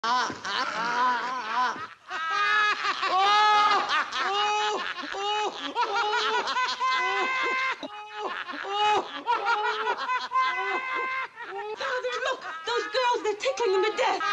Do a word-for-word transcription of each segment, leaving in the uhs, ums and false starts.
Father, look! Those girls, they're tickling him to death!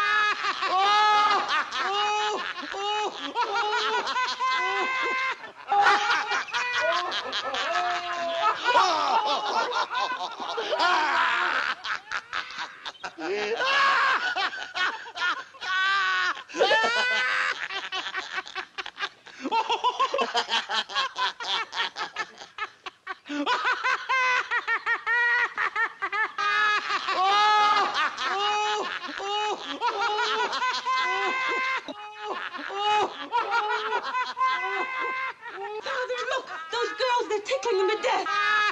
Father, look! Those girls, they're tickling him to death!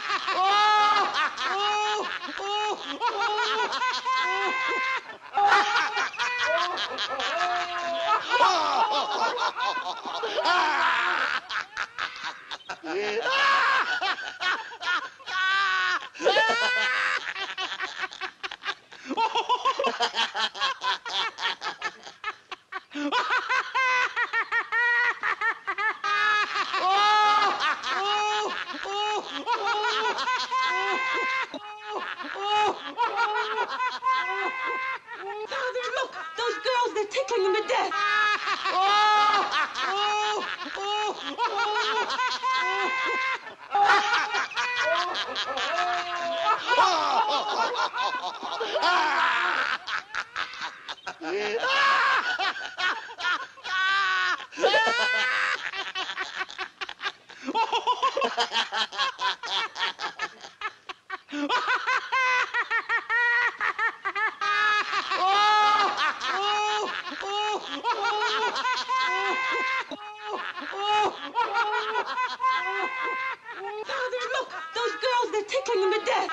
Father, look! Those girls, they're tickling him to death! Father, look! Those girls, they're tickling him to death!